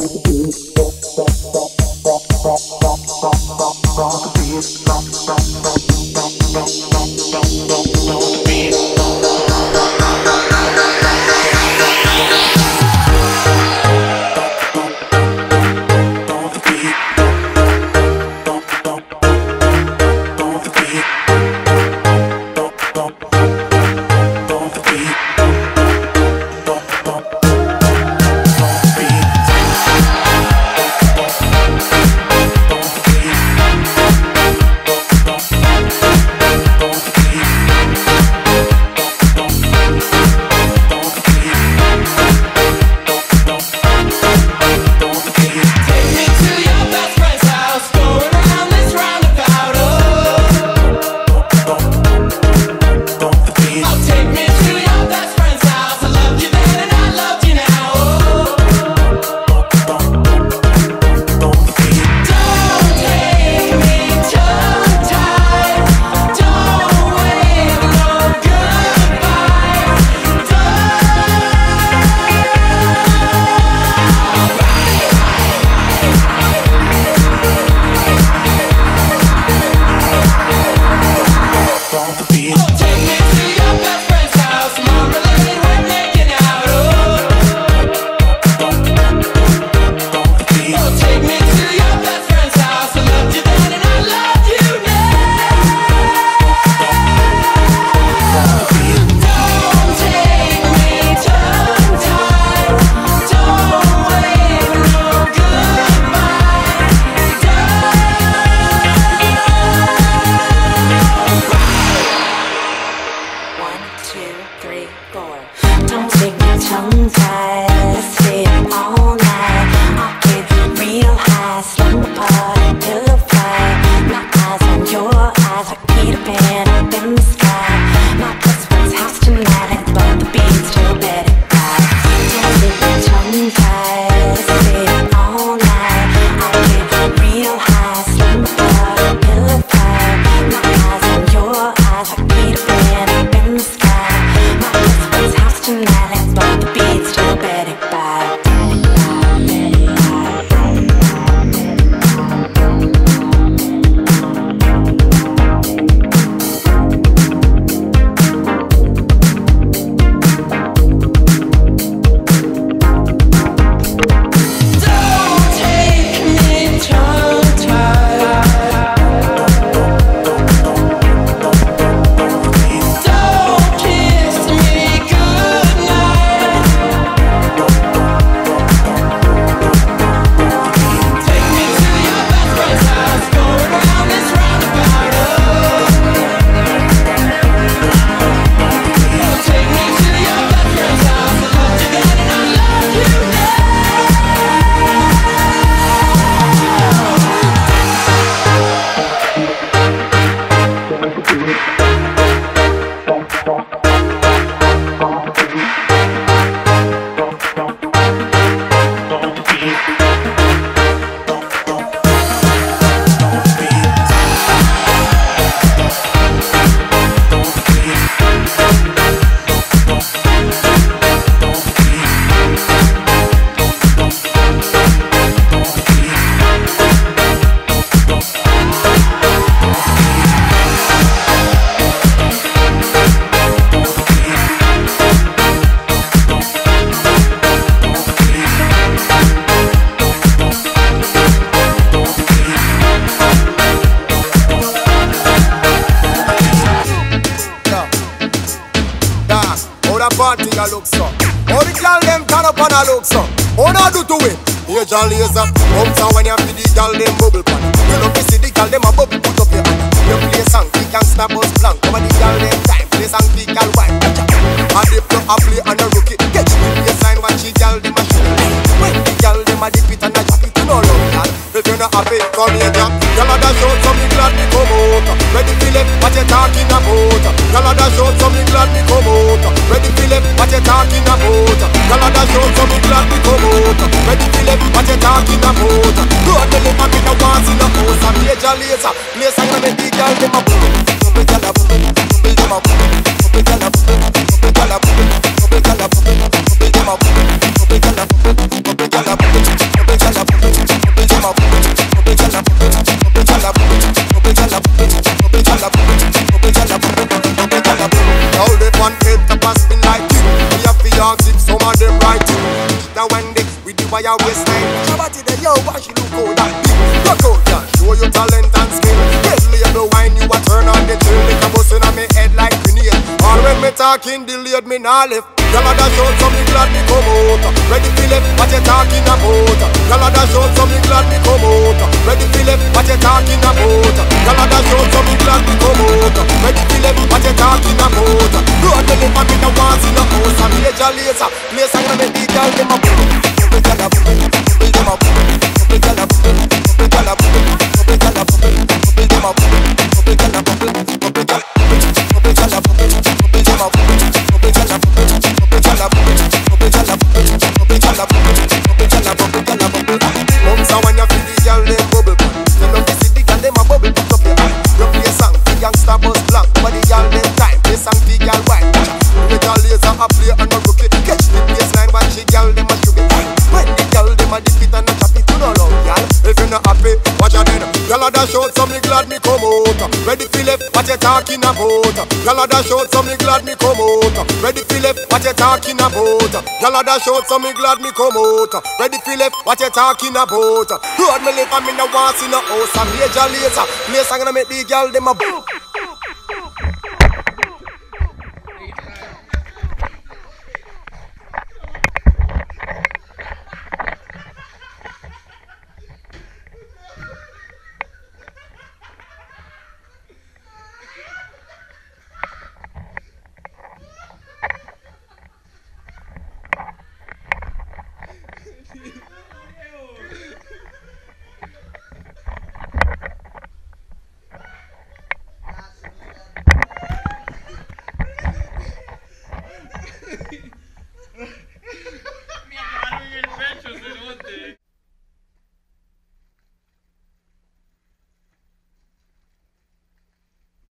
a look so. All the girl them turn up and a look so. All I do to it. Age and laser. Come when you feel the girl them bubble pan. You love to see the girl them a bubble, put up your hand. You play song, we can stop us blank. Come on the girl them time, play song, we can wine. And if you a play and a rookie, get you the sign watch the girl them a shoot. When the girl them a dip it and a drop it, you know love that. If you're not happy, come here, Jack. Y'all a dash out, so me glad me come out. Ready for it, what you talking about? Y'all a dash out, so me glad me come out. Ready for it, what you talking about? Y'all a dash out, so me glad me come out. Ready for it, what you talking about? Don't tell him I'm in a once in a house. I'm major laser. Place I'm gonna be girl, them a boom. Bubble girl a boom. Bubble them a boom. Bubble girl a boom. Bubble girl a boom. Bubble girl a boom. Bubble them a boom. Bubble girl a boom. Bubble girl a boom. fi ask if some of them right. Now when they with the wire waistline, Shabati the yo, why she look out that big? Rock out, yeah, show your talent and skill. Get label wine, you a turn on the chill. Lick a bus in on me head like grenade. All when me talking, delayed me nah left. Y'all a dash out, so me glad me come out. Ready for left, what you talking about? Y'all a dash out, so me glad me come out. Ready for left, what you talking about? Y'all a dash out, so me glad me come out. Ready for left, what you talking about? Road me live and me no want see no house. A major laser, place I'm gonna make the girl them a bubble. Bubble girl a bubble, bubble them a bubble. Bubble girl a bubble, bubble girl a bubble. Bubble girl a bubble, bubble them a bubble. Bubble girl a bubble, bubble girl. Bubble girl a bubble, bubble them a bubble. Bubble girl a bubble. So when you feel the girl them bubble pan, you love to see the girl them a bubble put up your hand. You play a song for youngster bus blank, but the girl them time play song for girl white. The girl laser a play and a rookie, catch the baseline when she girl them a shoot it. When the girl them a dip it and a chop it, you know love girl. If you not happy, watch your head. Girl a dash out, so me glad me come out. Ready for left, what you talking about? Girl a dash out, so me glad me come out. Ready for left, what you talking about? Girl a dash out, so me glad me come out. Ready for left, what you talking about? Road me live and me no want see no house. A major laser, place I'm gonna make the girl them a